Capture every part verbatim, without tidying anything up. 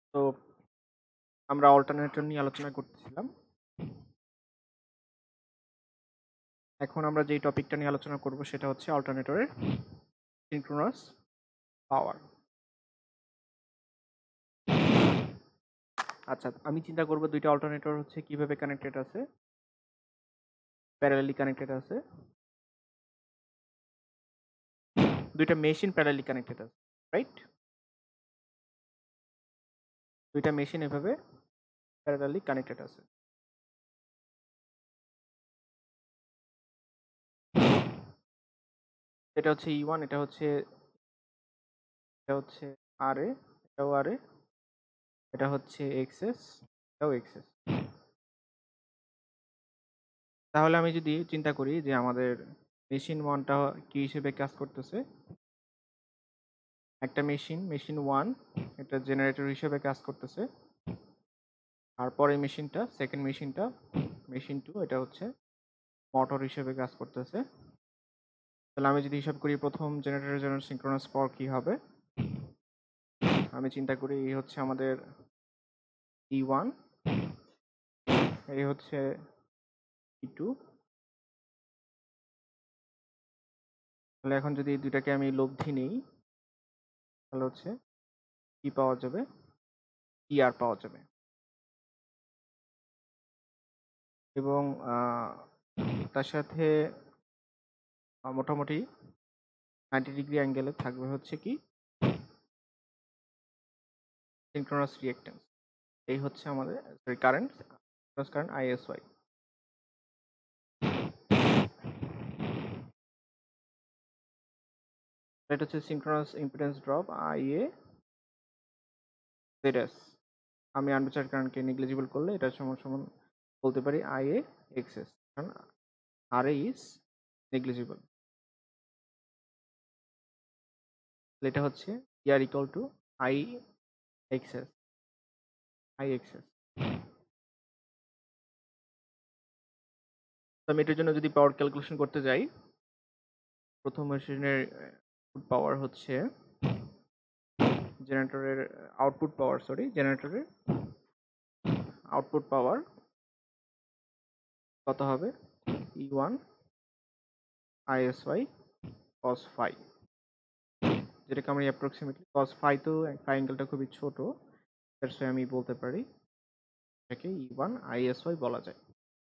তো আমরা অল্টারনেটর নিয়ে আলোচনা করতেছিলাম। এখন আমরা যেই টপিকটা নিয়ে আলোচনা করব সেটা হচ্ছে অল্টারনেটরের সিনক্রোনাস পাওয়ার। আচ্ছা, আমি চিন্তা করব দুইটা অল্টারনেটর হচ্ছে কিভাবে কানেক্টেড আছে, প্যারালালি কানেক্টেড আছে, দুইটা মেশিন প্যারালালি কানেক্টেড আছে, রাইট? দুইটা মেশিন এভাবে প্যারালালি কানেক্টেড আছে। এটা হচ্ছে ই ওয়ান, এটা হচ্ছে এটা হচ্ছে আর এ, এটাও আর এ, এটা হচ্ছে এক্সএস, এটাও এক্সএস। তাহলে আমি যদি চিন্তা করি যে আমাদের মেশিন ওয়ানটা কি হিসেবে কাজ করতেছে, একটা মেশিন মেশিন ওয়ান এটা জেনারেটর হিসেবে কাজ করতেছে, আর পরে মেশিনটা সেকেন্ড মেশিনটা মেশিন টু এটা হচ্ছে মোটর হিসেবে কাজ করতেছে। তাহলে আমি যদি হিসাব করি প্রথম জেনারেটরের জন্য সিনক্রোনাস পাওয়ার কি হবে, আমি চিন্তা করি এই হচ্ছে আমাদের ই ওয়ান, এই হচ্ছে ই টু। তাহলে এখন যদি এই দুইটাকে আমি লব্ধি নিই তাহলে হচ্ছে কি পাওয়া যাবে, ই আর পাওয়া যাবে। এবং তার সাথে মোটামুটি নাইনটি ডিগ্রি অ্যাঙ্গেলে থাকবে হচ্ছে কি সিনক্রোনাস রিঅ্যাক্ট্যান্স। এই হচ্ছে আমাদের সরি কারেন্ট কারেন্ট আইএসওয়াই। এটা হচ্ছে synchronous impedance drop IA ZS. আমি আনপ্যাচার্ড কারেন্টকে নেগলিজিবল করলে এটা সমান সমান বলতে পারি আইএ এক্সএস, কারণ আরএ ইজ নেগলিজিবল। এটা হচ্ছে E R equal to I XS, I XS. আমি এটার জন্য যদি পাওয়ার ক্যালকুলেশন করতে যাই, প্রথম মেশিনের পাওয়ার হচ্ছে জেনারেটরের আউটপুট পাওয়ার সরি জেনারেটরের আউটপুট পাওয়ার কত হবে, E one ISY cos phi, যেটাকে আমরা অ্যাপ্রক্সিমেটলি কস ফাই, তো ফাই অ্যাঙ্গেলটা খুবই ছোট, দ্যাটস ওয়াই আমি বলতে পারি এটাকে ই ওয়ান আইএসওয়াই বলা যায়।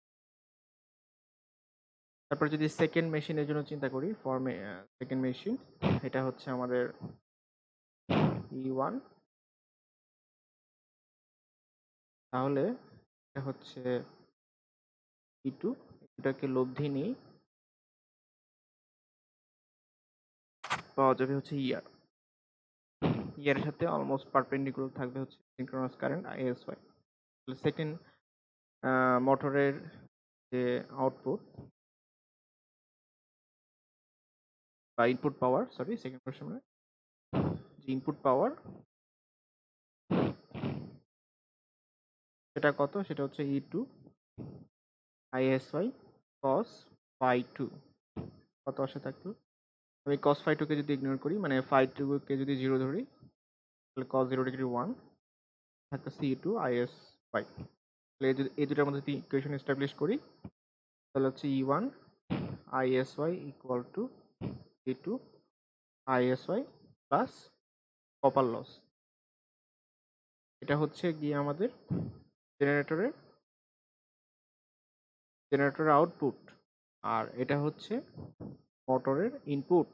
তারপর যদি সেকেন্ড মেশিনের জন্য চিন্তা করি, ফর সেকেন্ড মেশিন এটা হচ্ছে আমাদের ই ওয়ান, তাহলে এটা হচ্ছে ই টু, এটাকে লব্ধি নিই পাওয়া যাবে হচ্ছে ইয়ার, ইয়ারের সাথে অলমোস্ট পারপেন্ডিকুলার থাকবে হচ্ছে সিনক্রোনাস কারেন্ট আইএসওয়াই। তাহলে সেকেন্ড মোটরের যে আউটপুট বা ইনপুট পাওয়ার, সরি সেকেন্ড কোশ্চেনে যে ইনপুট পাওয়ার সেটা কত, সেটা হচ্ছে E two ISY cos phi two. কত আসে থাকলো, আমি কস ফাই টুকে যদি ইগনোর করি, মানে ফাই টুকে যদি জিরো ধরি, তাহলে কস জিরো ডিগ্রি ওয়ান থাকতেছে ই টু আইএস ওয়াই। তাহলে এই দুটার মধ্যে যদি ইকুয়েশন এস্টাবলিশ করি তাহলে হচ্ছে E one ISY equal to E two ISY plus copper loss. এটা হচ্ছে গিয়ে আমাদের জেনারেটরের জেনারেটরের আউটপুট, আর এটা হচ্ছে মোটরের ইনপুট।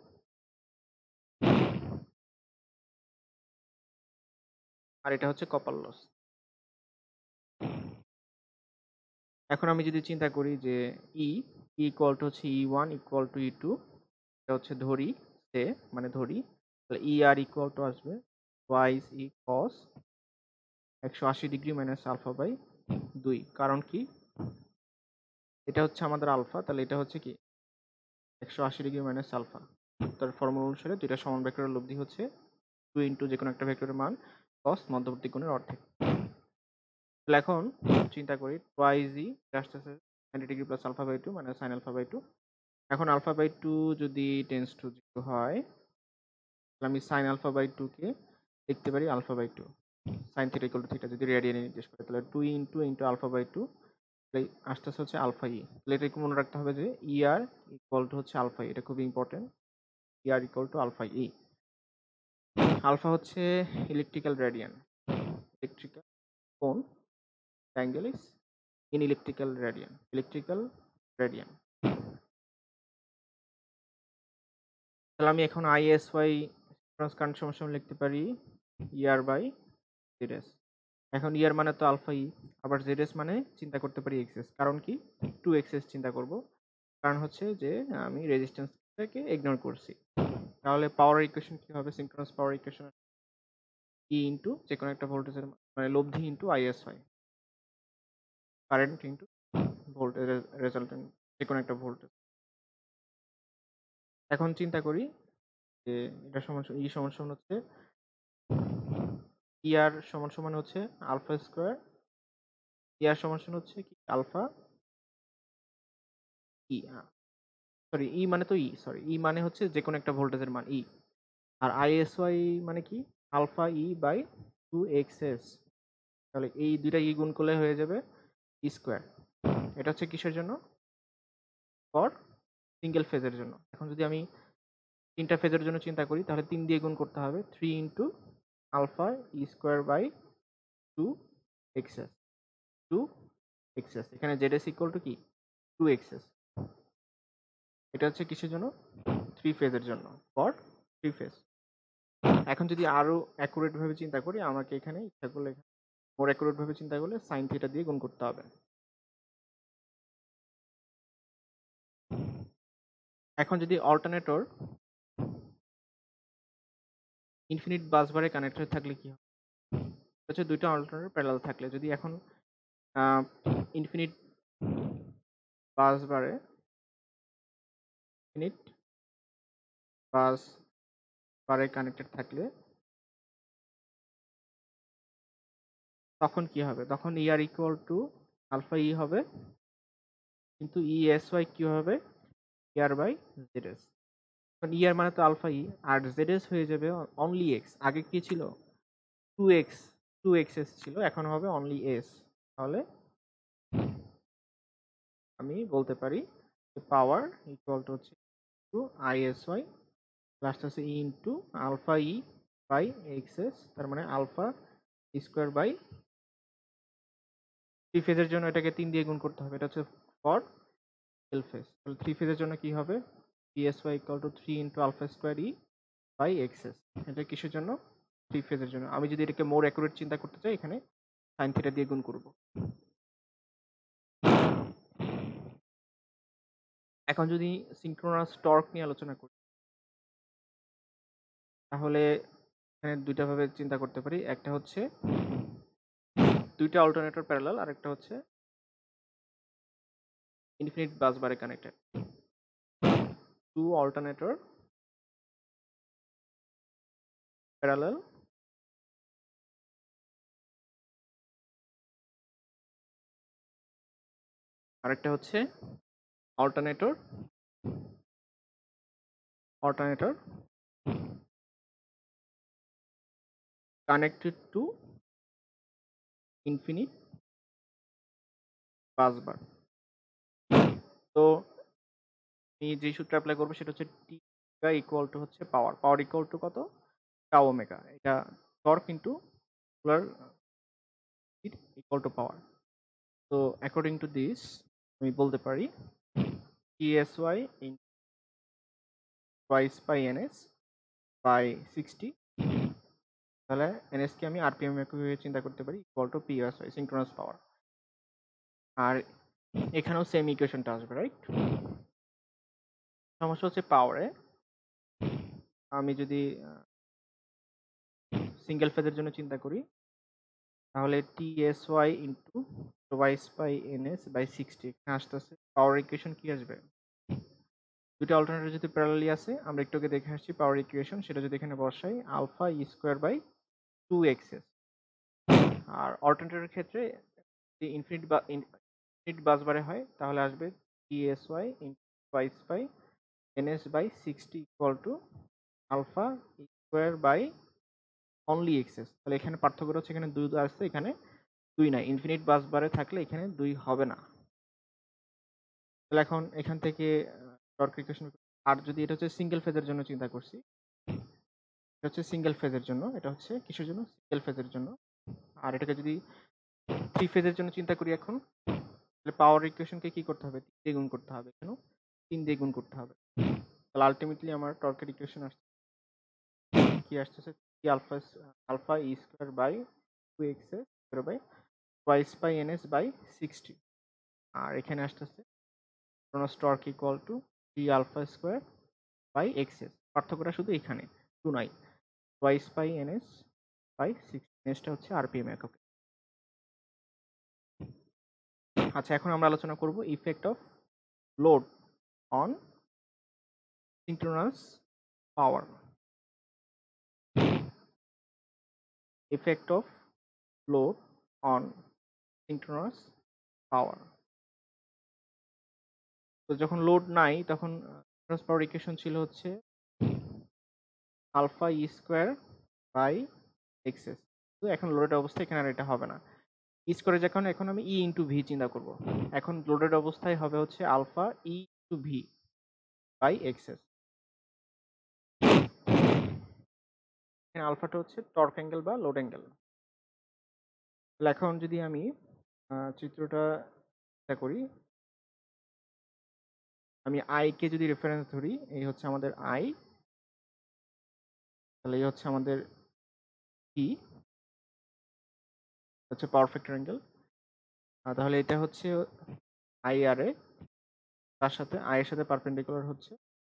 আর এটা হচ্ছে কপার লস। এখন আমি যদি চিন্তা করি যে ই ইকুয়াল টু হচ্ছে E one equal to E two, এটা হচ্ছে ধরি সে মানে ধরি, তাহলে ই আর ইকুয়াল টু আসবে ওয়াইজ ই কস একশো আশি ডিগ্রি মাইনাস আলফা বাই দুই। কারণ কি, এটা হচ্ছে আমাদের আলফা, তাহলে এটা হচ্ছে কি একশো আশি ডিগ্রি মাইনাস আলফা। তার ফর্মুলা অনুসারে দুইটা সমান ভেক্টরের লব্ধি হচ্ছে টু ইন্টু যে কোনো একটা ভেক্টরের মান কস মধ্যবর্তী কোণের অর্ধেক। তাহলে এখন চিন্তা করি টুয়াইজ ই আসতেছে ninety degree plus alpha by two মানে সাইন আলফা বাই টু। এখন আলফা বাই টু যদি টেন্স টু জিরো হয় তাহলে আমি সাইন আলফা বাই টুকে লিখতে পারি alpha by two. Sine theta equal to theta যদি রেডিয়ানে নির্দেশ করে, তাহলে two into into alpha by two, আস্তে আস্তে হচ্ছে আলফা ই। তাহলে এটা একটু মনে রাখতে হবে যে ই আর ইকুয়াল টু হচ্ছে আলফা ই, এটা খুবই important. E R equal to alpha E. Alpha হচ্ছে ইলেকট্রিক্যাল রেডিয়ান, ইলেকট্রিক্যাল কোণ, angle is in electrical radian, electrical radian. তাহলে আমি এখন আই এস ওয়াই কারেন্ট সমান লিখতে পারি ইয়ার বাই জেড এস। এখন ইয়ার মানে তো আলফা ই, আবার জেড এস মানে চিন্তা করতে পারি এক্সএস। কারণ কি টু এক্সএস চিন্তা করব, কারণ হচ্ছে যে আমি রেজিস্ট্যান্সটাকে ইগনোর করছি। তাহলে পাওয়ার ইকুয়েশন কি হবে? Synchronous power equation E into যে কোনো একটা ভোল্টেজের মানে লব্ধি into I S Y, current into voltage resultant যে কোনো একটা ভোল্টেজ। এখন চিন্তা করি যে এটা সমান ই সমান সমান হচ্ছে ই আর সমান সমান হচ্ছে আলফা স্কোয়ার, ই আর সমান সমান হচ্ছে কি আলফা ই, সরি ই মানে তো ই, সরি ই মানে হচ্ছে যে কোনো একটা ভোল্টেজের মান ই, আর আইএসওয়াই মানে কি alpha E by two X S. তাহলে এই দুইটা ই গুণ করলে হয়ে যাবে ই স্কোয়ার। এটা হচ্ছে কিসের জন্য? ফর সিঙ্গেল ফেজের জন্য। এখন যদি আমি তিনটা ফেজের জন্য চিন্তা করি, তাহলে তিন দিয়ে গুণ করতে হবে, three into alpha E square by two X S, two X S. এখানে জেড এস ইকুয়াল টু কি টু এক্সএস। এটা হচ্ছে কিসের জন্য? থ্রি ফেজের জন্য, ফর থ্রি ফেজ। এখন যদি আরো অ্যাকুরেট ভাবে চিন্তা করি, আমাকে এখানে ইচ্ছা করলে মোর অ্যাকুরেট ভাবে চিন্তা করলে সাইন থিটা দিয়ে গুণ করতে হবে। এখন যদি অল্টারনেটর ইনফিনিট বাসবারে কানেক্টেড থাকলে কি হবে? হচ্ছে দুইটা অল্টারনেটর প্যারালাল থাকলে, যদি এখন ইনফিনিট বাসবারে ইনফিনিট বাস বারে কানেক্টেড থাকলে তখন কি হবে? তখন E R equal to alpha E হবে, কিন্তু ই এস ওয়াই কি হবে? E R by Z S. এখন ই আর মানে তো আলফা ই, আর জেড এস হয়ে যাবে অনলি এক্স। আগে কি ছিল? Two X, two X S ছিল, এখন হবে অনলি এস। তাহলে আমি বলতে পারি পাওয়ার ইকুয়াল টু হচ্ছে two I S Y last আছে E into alpha E by X S, তার মানে আলফা স্কোয়ার বাই থ্রি ফেজের জন্য এটাকে তিন দিয়ে গুণ করতে হবে, এটা হচ্ছে ফর এল ফেজ। তাহলে থ্রি ফেজের জন্য কি হবে? P S Y equal to three into alpha square E by X S. এটা কিসের জন্য? থ্রি ফেজের জন্য। আমি যদি এটাকে মোর অ্যাকুরেট চিন্তা করতে চাই, এখানে সাইন থিটা দিয়ে গুণ করব। এখন যদি সিনক্রোনাস টর্ক নিয়ে আলোচনা করি, তাহলে এখানে দুইটা ভাবে চিন্তা করতে পারি। একটা হচ্ছে দুইটা অল্টারনেটর প্যারালাল, আর একটা হচ্ছে ইনফিনিট বাস বারে কানেক্টেড। টু অল্টারনেটর প্যারালাল আরেকটা হচ্ছে alternator alternator connected to infinite bus bar. তো আমি যে সূত্র অ্যাপ্লাই করবো সেটা হচ্ছে টি ইকুয়াল টু হচ্ছে পাওয়ার, পাওয়ার ইকুয়াল টু কত? Tau omega. এটা torque into solar equal to power. তো অ্যাকর্ডিং টু দিস আমি বলতে পারি T S Y in twice by N S by sixty. তাহলে এনএস কে আমি আরপিএম এ চিন্তা করতে পারি equal to P S Y synchronous power. আর এখানেও সেম ইকুয়েশনটা আসবে, রাইট? সমস্যা হচ্ছে পাওয়ারে। আমি যদি সিঙ্গেল ফেজের জন্য চিন্তা করি, তাহলে T S Y into twice by N S by sixty আসতেছে। পাওয়ার ইকুয়েশন কি আসবে? দুটো অল্টারনেটর যদি প্যারালালি আছে, আমরা একটু আগে দেখে আসছি পাওয়ার ইকুয়েশন, সেটা যদি এখানে বসাই alpha E square by two X S. আর অল্টারনেটরের ক্ষেত্রে যদি ইনফিনিট বা ইনফিনিট বাসবারে হয়, তাহলে আসবে T S Y into twice by N S by sixty equal to alpha E square by only X S. তাহলে এখানে পার্থক্যটা হচ্ছে এখানে দুই আসছে, এখানে দুই নাই। ইনফিনিট বাস বারে থাকলে এখানে দুই হবে না। তাহলে এখন এখান থেকে টর্ক ইকুয়েশন, আর যদি এটা হচ্ছে সিঙ্গেল ফেজের জন্য চিন্তা করছি, এটা হচ্ছে সিঙ্গেল ফেজের জন্য, এটা হচ্ছে কিসের জন্য? সিঙ্গেল ফেজের জন্য। আর এটাকে যদি থ্রি ফেজের জন্য চিন্তা করি এখন, তাহলে পাওয়ার ইকুয়েশনকে কি করতে হবে? তিন দিয়ে গুণ করতে হবে, কেন? তিন দিয়ে গুণ করতে হবে। তাহলে আলটিমেটলি আমার টর্কের ইকুয়েশন আসছে কি আসতেছে? Three alpha alpha E square by two X S square by twice by N S by sixty. আর এখানে আসতেছে synchronous torque equal to three alpha square by X S. পার্থক্যটা শুধু এখানে, টু নাই, twice by N S by sixty. এনএসটা হচ্ছে RPM একক। আচ্ছা, এখন আমরা আলোচনা করব effect of load on synchronous power. effect of load on synchronous power। তো যখন লোড নাই তখন সিনক্রোনাস পাওয়ার ইকুয়েশন ছিল হচ্ছে alpha E square by X S. তো এখন লোডেড অবস্থায় এখানে আর এটা হবে না। ই স্কোয়ারে যখন এখন আমি ই ইন্টু ভি চিন্তা করব, এখন লোডেড অবস্থায় হবে হচ্ছে alpha E into V by X S. এখানে আলফাটা হচ্ছে টর্ক অ্যাঙ্গেল বা লোড অ্যাঙ্গেল। তাহলে এখন যদি আমি চিত্রটা চিন্তা করি, আমি আই কে যদি রেফারেন্স ধরি, এই হচ্ছে আমাদের আই, তাহলে এই হচ্ছে আমাদের ই হচ্ছে পাওয়ার ফ্যাক্টর অ্যাঙ্গেল। তাহলে এটা হচ্ছে আই আর এ, তার সাথে আই এর সাথে পারপেন্ডিকুলার হচ্ছে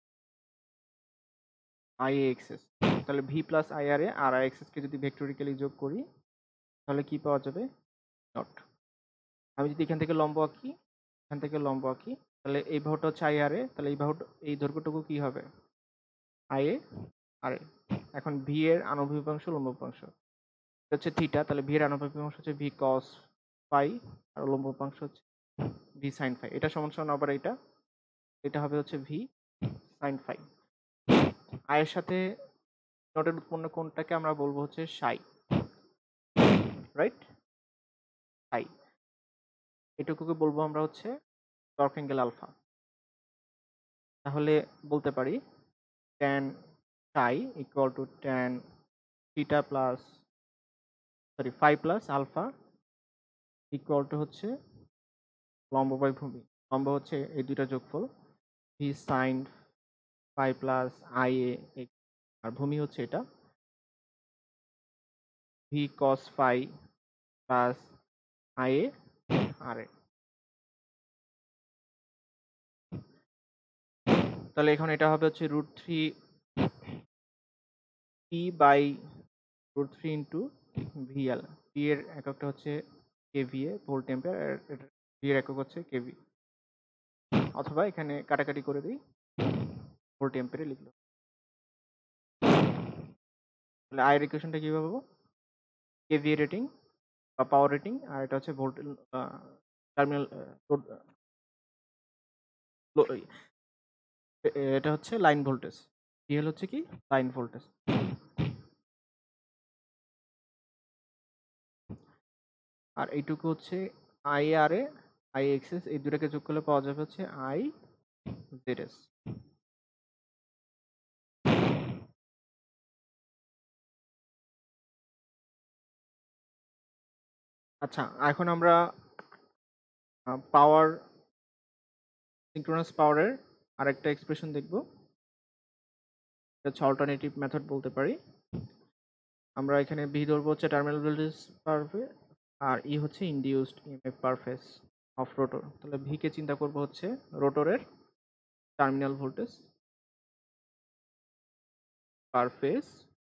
আই এ এক্সএস। তাহলে V plus I R A আর আই এক্সএস কে যদি ভেক্টরিক্যালি যোগ করি তাহলে কি পাওয়া যাবে? নট। আমি যদি এখান থেকে লম্ব আঁকি, এখান থেকে লম্ব আঁকি, তাহলে এই বাহুটা হচ্ছে আই আর এ, তাহলে এই বাহুটা, এই দৈর্ঘ্যটুকু কি হবে? I A R A. এখন ভি এর আনুভূমিক অংশ, লম্ব অংশ হচ্ছে থিটা, তাহলে ভি এর আনুভূমিক অংশ হচ্ছে ভি কস ফাই আর লম্ব অংশ হচ্ছে ভি সাইন ফাই। এটা সমান সমান আবার এটা, এটা হবে হচ্ছে ভি সাইন ফাই। আয়ের সাথে নটের উৎপন্ন কোণটাকে আমরা বলবো হচ্ছে সাই, রাইট? সাই, এটুকুকে বলবো আমরা হচ্ছে টর্ক অ্যাঙ্গেল আলফা। তাহলে বলতে পারি tan psi equal to tan theta plus sorry phi plus alpha equal to হচ্ছে লম্ব বাই ভূমি। লম্ব হচ্ছে এই দুইটা যোগফল, V sine phi plus I A X, আর ভূমি হচ্ছে এটা V cos phi plus I A R A. তাহলে এখন এটা হবে হচ্ছে root three P by root three into V L. P এর এককটা হচ্ছে কেভিএ ভোল্ট অ্যাম্পিয়ার, আর ভি এর একক হচ্ছে কেভি, অথবা এখানে কাটাকাটি করে দিই, ভোল্ট অ্যাম্পিয়ারে লিখলো। তাহলে আয়ের ইকুয়েশনটা কিভাবে পাবো? কেভিএ রেটিং বা পাওয়ার রেটিং, আর এটা হচ্ছে ভোল্ট টার্মিনাল লোড, এটা হচ্ছে লাইন ভোল্টেজ। ভিএল হচ্ছে কি? Line voltage. আর এইটুকু হচ্ছে I R A I X S, এই দুটাকে যোগ করলে পাওয়া যাবে হচ্ছে আই জেড এস। আচ্ছা, এখন আমরা পাওয়ার সিনক্রোনাস পাওয়ারের আরেকটা এক্সপ্রেশন দেখব, এটা হচ্ছে অল্টারনেটিভ মেথড বলতে পারি। আমরা এখানে ভি ধরবো হচ্ছে টার্মিনাল ভোল্টেজ পার ফেজ, আর ই হচ্ছে induced EMF per phase of rotor. তাহলে ভি কে চিন্তা করব হচ্ছে রোটরের terminal voltage per phase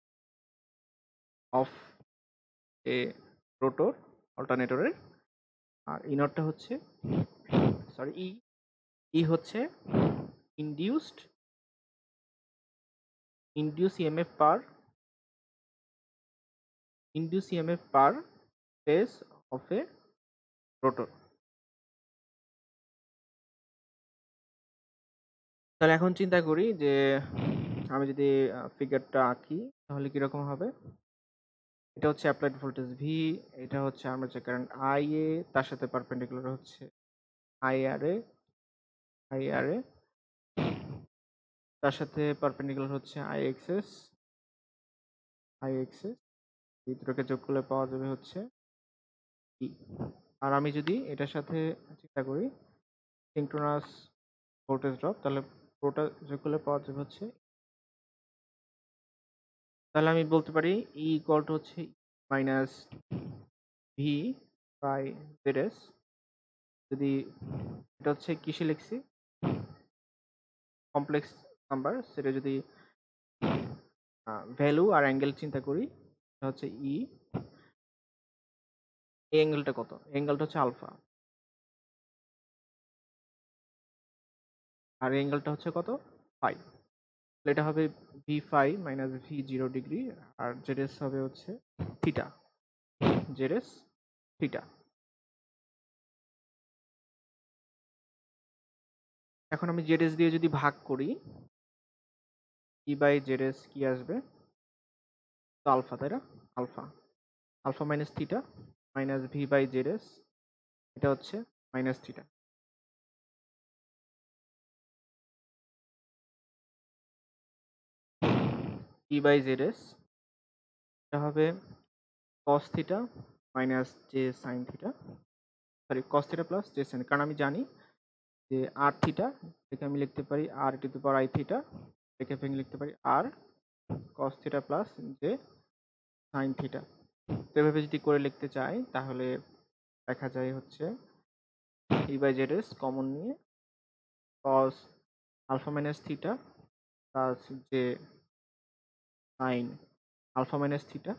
of a rotor অল্টারনেটরের, আর ইনরটা হচ্ছে সরি ই ই হচ্ছে induced induce EMF per induce EMF per phase of a rotor. তাহলে এখন চিন্তা করি যে আমি যদি ফিগারটা আঁকি তাহলে কিরকম হবে। এটা হচ্ছে অ্যাপ্লাইড ভোল্টেজ ভি, এটা হচ্ছে আর্মেচার কারেন্ট আই এ, তার সাথে পারপেন্ডিকুলার হচ্ছে I R A, I R এ, তার সাথে পারপেন্ডিকুলার হচ্ছে আই এক্সএস, আই এক্সএস, এই দুটোকে যোগ করলে পাওয়া যাবে হচ্ছে ই। আর আমি যদি এটার সাথে চিন্তা করি সিঙ্ক্রোনাস ভোল্টেজ ড্রপ, তাহলে পুরোটা যোগ করলে পাওয়া যাবে হচ্ছে, তাহলে আমি বলতে পারি ই ইকুয়াল টু হচ্ছে minus V by Z S. যদি এটা হচ্ছে কিসে লিখছি কমপ্লেক্স নাম্বার, সেটা যদি ভ্যালু আর অ্যাঙ্গেল চিন্তা করি, এটা হচ্ছে ই, এই অ্যাঙ্গেলটা কত, অ্যাঙ্গেলটা হচ্ছে আলফা, আর অ্যাঙ্গেলটা হচ্ছে কত ফাই, এটা হবে V phi minus V zero degree, আর জেড এস হবে হচ্ছে থিটা, জেড এস থিটা। এখন আমি জেড এস দিয়ে যদি ভাগ করি, ই বাই জেড এস কি আসবে, তো আলফা, তাই না, alpha, alpha minus theta minus V by Z S, এটা হচ্ছে minus theta. E by Z S এটা হবে cos theta minus J sine theta, sorry cos theta plus J sine, কারণ আমি জানি যে আর থিটা এটাকে আমি লিখতে পারি R to the power I theta, এটাকে ভেঙে লিখতে পারি R cos theta plus J sine theta. তো এভাবে যদি করে লিখতে চাই তাহলে দেখা যায় হচ্ছে E by Z S common নিয়ে cos alpha minus theta plus J sine alpha minus theta.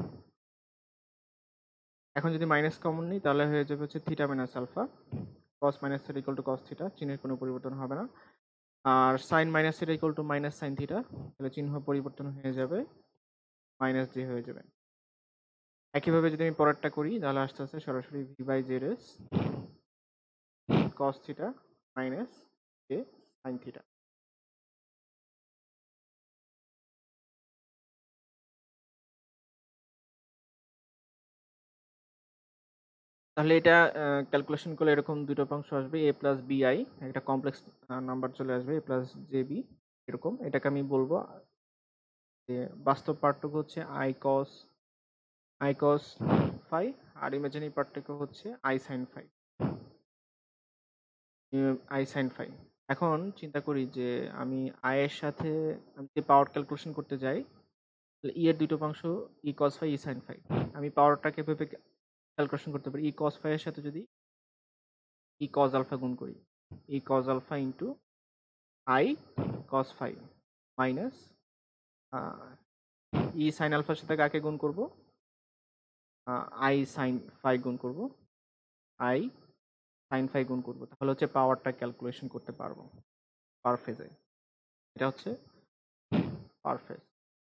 এখন যদি মাইনাস কমন নিই তাহলে হয়ে যাবে হচ্ছে theta minus alpha, cos minus theta equal to cos theta, চিহ্নের কোনো পরিবর্তন হবে না। আর sine minus theta equal to minus sine theta, তাহলে চিহ্ন পরিবর্তন হয়ে যাবে, মাইনাস জে হয়ে যাবে। একইভাবে যদি আমি পরেরটা করি তাহলে আস্তে আস্তে সরাসরি V by Z S cos theta minus J sine theta. তাহলে এটা ক্যালকুলেশন করলে এরকম দুটো অংশ আসবে, এ প্লাস বি আই, একটা কমপ্লেক্স নাম্বার চলে আসবে এ প্লাস জে বি, এরকম। এটাকে আমি বলবো যে বাস্তব পার্থক্য হচ্ছে I cos I cos phi, আর ইমাজিনারি পার্থক্য হচ্ছে I sine phi, I sine phi. এখন চিন্তা করি যে আমি আই এর সাথে আমি যদি পাওয়ার ক্যালকুলেশন করতে যাই, তাহলে ই এর দুটো অংশ E cos phi E sine phi, আমি পাওয়ারটাকে ভেবে ক্যালকুলেশন করতে পারি ই কস ফাই এর সাথে যদি ই কস আলফা গুণ করি, E cos alpha into I cos phi minus E sine আলফার সাথে কাকে গুণ করব, আই সাইন ফাই গুণ করব, আই সাইন ফাই গুণ করব, তাহলে হচ্ছে পাওয়ারটা ক্যালকুলেশন করতে পারবো পার ফেজে। এটা হচ্ছে পার ফেজ।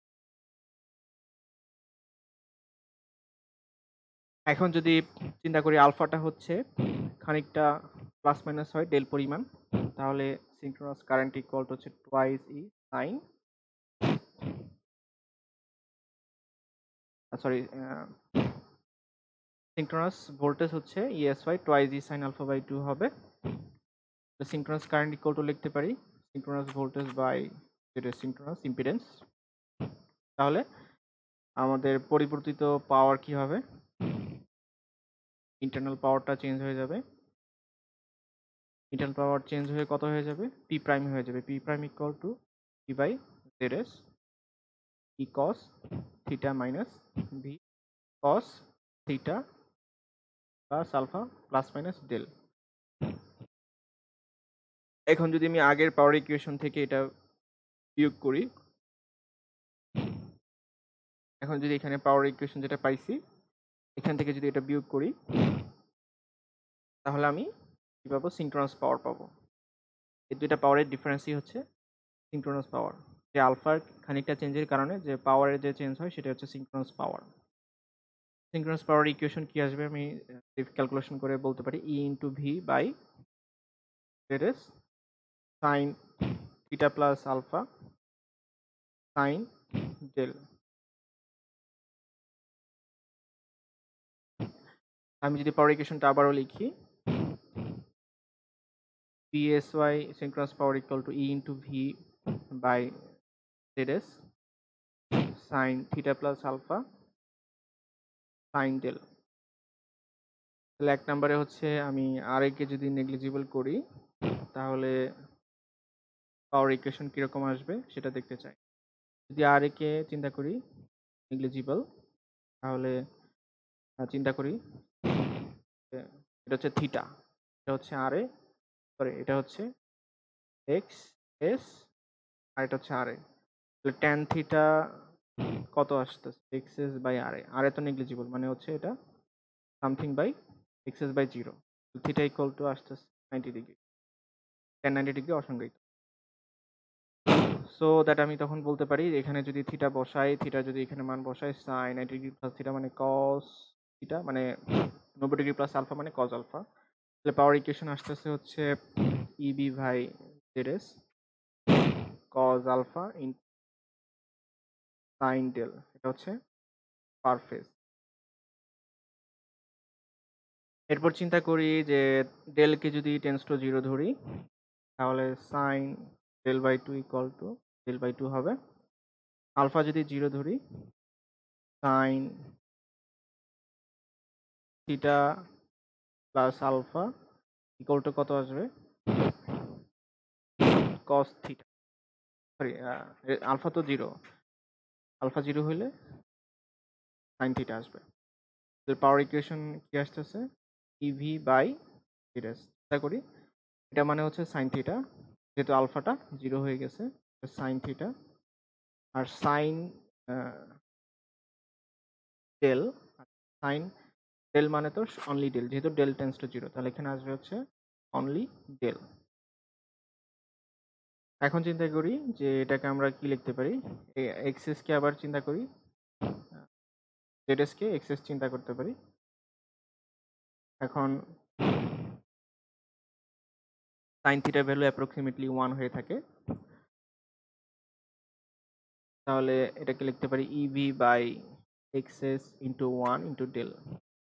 এখন যদি চিন্তা করি আলফাটা হচ্ছে খানিকটা প্লাস মাইনাস হয় ডেল পরিমাণ, তাহলে সিনক্রোনাস কারেন্ট ইকুয়াল টু হচ্ছে twice E sine, sorry synchronous voltage হচ্ছে E S Y twice E sine alpha by two হবে। সিনক্রোনাস কারেন্ট ইকুয়াল টু লিখতে পারি সিনক্রোনাস ভোল্টেজ বাই যেটা সিনক্রোনাস ইম্পিডেন্স। তাহলে আমাদের পরিবর্তিত পাওয়ার কি হবে, ইন্টারনাল পাওয়ারটা চেঞ্জ হয়ে যাবে, ইন্টারনাল পাওয়ার চেঞ্জ হয়ে কত হয়ে যাবে, পি প্রাইম হয়ে যাবে, P prime equal to P by Z S E cos theta minus V cos theta plus alpha plus minus del. এখন যদি আমি আগের পাওয়ার ইকুয়েশন থেকে এটা বিয়োগ করি, এখন যদি এখানে পাওয়ার ইকুয়েশন যেটা পাইছি এখান থেকে যদি এটা বিয়োগ করি, তাহলে আমি কি পাবো, সিনক্রোনাস পাওয়ার পাবো। এই দুইটা পাওয়ারের ডিফারেন্সই হচ্ছে সিনক্রোনাস পাওয়ার, যে আলফার খানিকটা চেঞ্জের কারণে যে পাওয়ারের যে চেঞ্জ হয় সেটা হচ্ছে synchronous power. Synchronous power equation কি আসবে আমি ক্যালকুলেশন করে বলতে পারি E into V by Z S sine theta plus alpha sine del. আমি যদি পাওয়ার ইকুয়েশনটা আবারও লিখি, psy synchronous power equal to e into v by zs sin theta plus alpha sin del। তাহলে এক নম্বরে হচ্ছে আমি আর কে যদি নেগলিজিবল করি তাহলে পাওয়ার ইকুয়েশন কিরকম আসবে সেটা দেখতে চাই। যদি আর কে চিন্তা করি নেগলিজিবল, তাহলে চিন্তা করি এটা হচ্ছে থিটা, এটা হচ্ছে আর এ, সরি এটা হচ্ছে এক্স এস, আর এটা হচ্ছে আর এ। তাহলে ট্যান থিটা কত আসতেছে? X S by R A. R A তো নেগলিজিবল, মানে হচ্ছে এটা something by X S by zero. Theta equal to আসতেছে ninety degree, tan ninety degree অসংজ্ঞায়িত। সো দ্যাট আমি তখন বলতে পারি এখানে যদি থিটা বসাই, থিটা যদি এখানে মান বসাই, sine ninety degree plus theta মানে কস থিটা, মানে নব্বই ডিগ্রি প্লাস আলফা মানে কস আলফা। তাহলে পাওয়ার ইকুয়েশন আসতেছে হচ্ছে E B by Z S cos alpha in sine del, এটা হচ্ছে পার ফেজ। এরপর চিন্তা করি যে ডেলকে যদি টেন্স টু জিরো ধরি তাহলে sine del by two equal to del by two হবে। আলফা যদি জিরো ধরি sine theta plus alpha equal to কত আসবে? কস থিটা, সরি আলফা তো জিরো, আলফা জিরো হইলে সাইন থিটা আসবে। পাওয়ার ইকুয়েশন কি আসতেছে? E V by zero. চিন্তা করি এটা মানে হচ্ছে সাইন থিটা, যেহেতু আলফাটা জিরো হয়ে গেছে সাইন থিটা, আর সাইন ডেল, সাইন ডেল মানে তো অনলি ডেল, যেহেতু ডেল টেন্স টু জিরো তাহলে এখানে আসবে হচ্ছে অনলি ডেল। এখন চিন্তা করি যে এটাকে আমরা কি লিখতে পারি, এক্সএস কে আবার চিন্তা করি, জেডএস কে এক্সএস চিন্তা করতে পারি। এখন সাইন থিটার ভ্যালু অ্যাপ্রক্সিমেটলি ওয়ান হয়ে থাকে, তাহলে এটাকে লিখতে পারি E V by X S into one into del.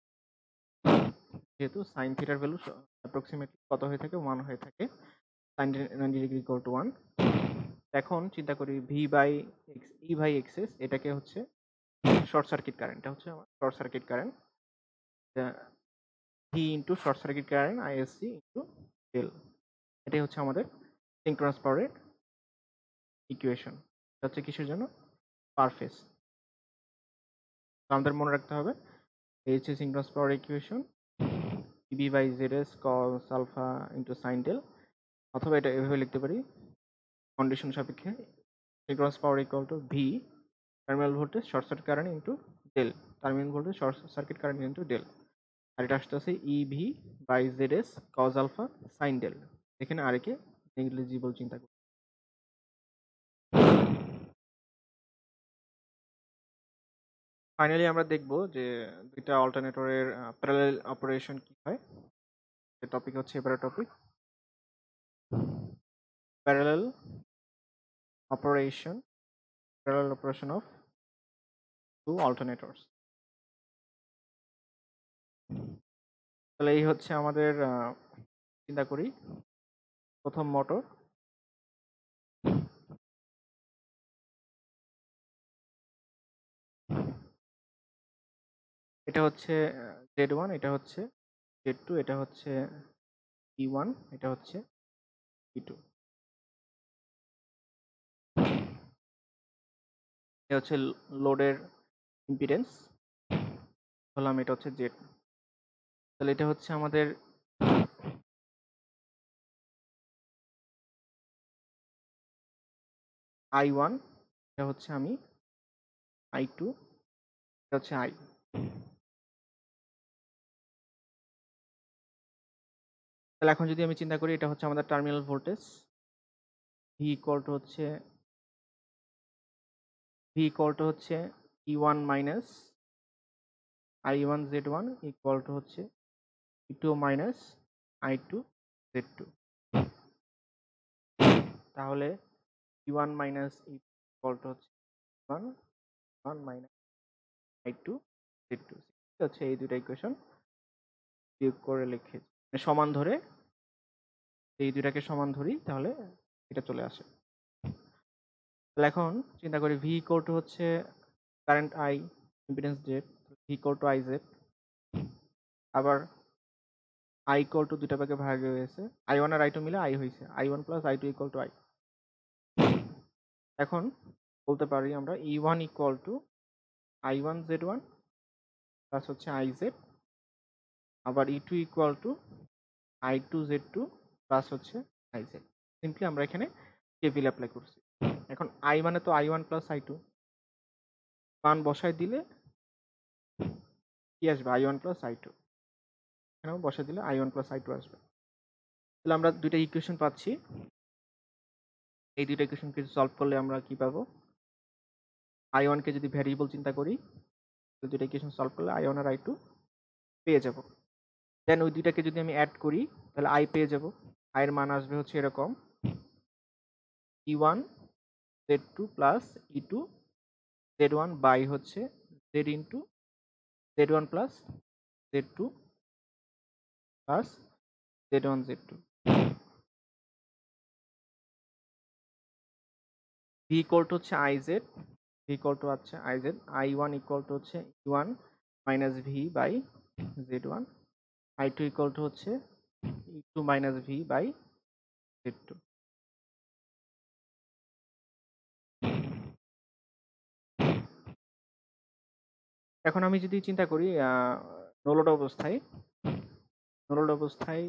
যেহেতু সাইন থিটার ভ্যালু অ্যাপ্রক্সিমেটলি কত হয়ে থাকে? ওয়ান হয়ে থাকে, sine ninety degree equal to one. এখন চিন্তা করি V by X, E by X S, এটাকে হচ্ছে শর্ট সার্কিট কারেন্ট, এটা হচ্ছে আমার short circuit current, V into short circuit current I S C into del. এটাই হচ্ছে আমাদের সিনক্রোনাস পাওয়ারের ইকুয়েশন। এটা হচ্ছে কিসের জন্য? Per phase. আমাদের মনে রাখতে হবে এই হচ্ছে synchronous power equation, E B by Z S cos alpha into sine del, অথবা এটা এভাবে লিখতে পারি কন্ডিশন সাপেক্ষে synchronous power equal to V terminal voltage short circuit current into del, terminal voltage short circuit current into del. আর এটা আসতে আছে E V by Z S cos alpha sine del. এখানে আর কে নেগলিজিবল চিন্তা করি। ফাইনালি আমরা দেখব যে দুইটা অল্টারনেটরের প্যারালাল অপারেশন কি হয়। এই টপিক হচ্ছে এবারে topic parallel operation, parallel operation of two alternators. তাহলে এই হচ্ছে আমাদের চিন্তা করি প্রথম মোটর, এটা হচ্ছে জেড ওয়ান, এটা হচ্ছে জেড টু, এটা হচ্ছে ই ওয়ান, এটা হচ্ছে ই টু, এটা হচ্ছে লোডের ইম্পিডেন্স, বললাম এটা হচ্ছে জেড। তাহলে এটা হচ্ছে আমাদের আই ওয়ান, এটা হচ্ছে আমি আই টু, এটা হচ্ছে আই। তাহলে এখন যদি আমি চিন্তা করি এটা হচ্ছে আমাদের terminal voltage, V equal to হচ্ছে ভি ইকুয়াল টু হচ্ছে E one minus I one Z one equal to হচ্ছে E two minus I two Z two. তাহলে E one minus E equal to হচ্ছে one one minus I two Z two, হচ্ছে এই দুইটা equation. বিয়োগ করে লিখে সমান ধরে এই দুইটাকে সমান ধরি তাহলে এটা চলে আসে। তাহলে এখন চিন্তা করি ভি ইকুয়াল টু হচ্ছে current I, impedance Z, V equal to I Z. আবার আই ইকুয়াল টু দুইটা ভাগে ভাগ হয়েছে, আই ওয়ান আর আই টু মিলে আই হয়েছে, I one plus I two equal to I. এখন বলতে পারি আমরা E one equal to I one Z one plus হচ্ছে আই জেড, আবার E two equal to I two Z two plus হচ্ছে I Z. Simply আমরা এখানে KVL apply করছি। এখন আই মানে তো I one plus I two, মান বসাই দিলে কি আসবে I one plus I two, এখানেও বসাই দিলে I one plus I two আসবে। তাহলে আমরা দুইটা ইকুয়েশন পাচ্ছি। এই দুইটা ইকুয়েশন কিছু সলভ করলে আমরা কি পাবো, আই ওয়ান কে যদি ভ্যারিয়েবল চিন্তা করি দুইটা ইকুয়েশন সলভ করলে আই ওয়ান আর আই টু পেয়ে যাব। দেন ওই দুইটাকে যদি আমি অ্যাড করি তাহলে আই পেয়ে যাব। আই এর মান আসবে হচ্ছে এরকম E one Z two plus E two Z one by হচ্ছে Z into Z one plus Z two plus Z one Z two. V equal to হচ্ছে I Z, V equal to হচ্ছে I Z, I one equal to হচ্ছে E one minus V by Z one, I two equal to হচ্ছে E two minus V by Z two. এখন আমি যদি চিন্তা করি no load অবস্থায়, no load অবস্থায়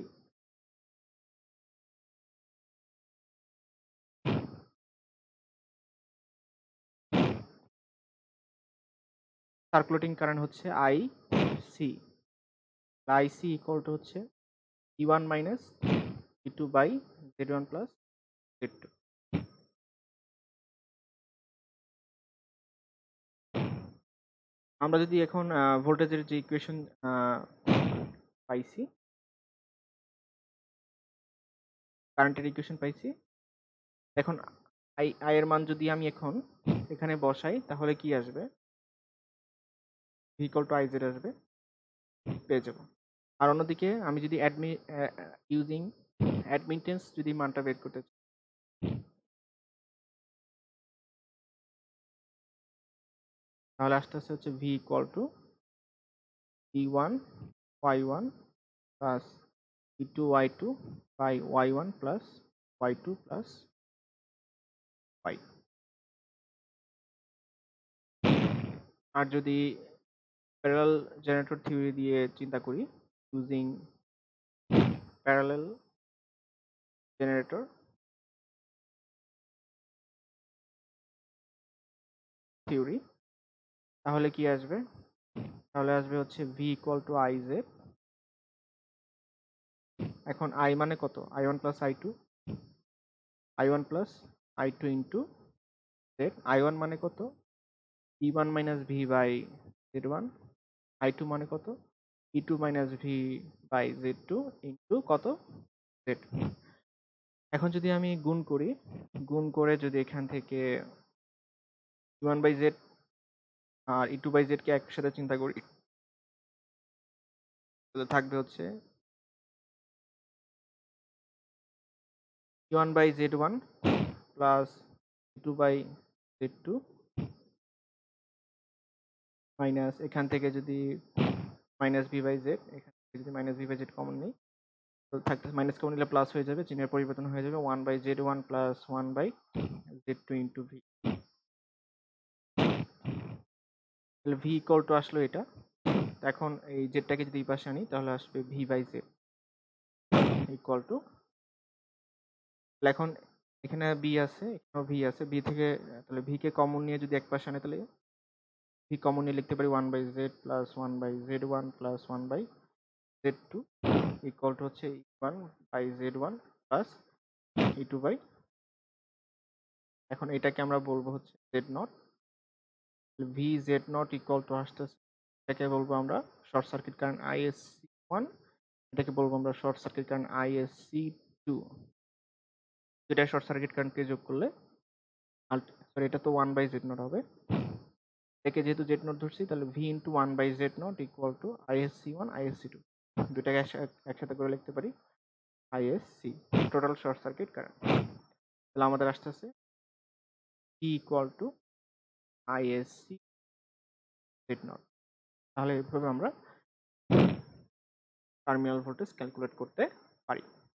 সার্কুলেটিং কারেন্ট হচ্ছে I C, I C equal to হচ্ছে E one minus E two by Z one plus Z two. আমরা যদি এখন ভোল্টেজের যে ইকুয়েশন পাইছি, কারেন্টের ইকুয়েশন পাইছি, এখন আই আই এর মান যদি আমি এখন এখানে বসাই তাহলে কি আসবে, V equal to I Z আসবে, পেয়ে যাব। আর অন্যদিকে আমি যদি অ্যাডমি ইউজিং অ্যাডমিটেন্স যদি মানটা বের করতে চাই, তাহলে আস্তে আস্তে হচ্ছে V equal to E one Y one plus E two Y two by Y one plus Y two plus Y. আর যদি প্যারালাল জেনারেটর থিওরি দিয়ে চিন্তা করি, ইউজিং প্যারালাল জেনারেটর থিওরি, তাহলে কি আসবে, তাহলে আসবে হচ্ছে V equal to I Z. এখন আই মানে কত, I one plus I two, I one plus I two into Z. I one মানে কত, E one minus V by Z one, I two মানে কত, E two minus V by Z two into কত, Z. এখন যদি আমি গুণ করি, গুণ করে যদি এখান থেকে ই ওয়ান বাই জেড আর ই টু বাই জেড কে একসাথে চিন্তা করি, তাহলে থাকবে হচ্ছে E one by Z one plus E two by Z two minus এখান থেকে যদি মাইনাস ভি বাই জেড, এখান থেকে যদি minus V by Z common নেই তো থাকতে মাইনাস কমন নিলে প্লাস হয়ে যাবে, চিহ্নের পরিবর্তন হয়ে যাবে, one by Z one plus one by Z two into V. তাহলে ভি ইকুয়াল টু আসলো এটা। এখন এই জেডটাকে যদি এই পাশে আনি তাহলে আসবে V by Z equal to, এখন এখানে বি আছে, এখানেও ভি আছে, বি থেকে তাহলে ভি কে কমন নিয়ে যদি এক পাশে আনে তাহলে ভি কমন নিয়ে লিখতে পারি one by Z plus one by Z one plus one by Z two equal to হচ্ছে E one by Z one plus E two by, এখন এটাকে আমরা বলবো হচ্ছে Z naught, V Z naught equal to আসতেছে, এটাকে বলবো আমরা short circuit current ISC one, এটাকে বলবো আমরা short circuit current ISC two. দুইটা শর্ট সার্কিট কারেন্টকে যোগ করলে সরি এটা তো ওয়ান বাই জেড নট হবে, এটাকে যেহেতু জেড নট ধরছি তাহলে V into one by Z naught equal to ISC one ISC two. দুটাকে একসাথে করে লিখতে পারি ISC, total short circuit current. তাহলে আমাদের আসতেছে E equal to ISC Z naught. তাহলে এইভাবে আমরা টার্মিনাল ভোল্টেজ ক্যালকুলেট করতে পারি।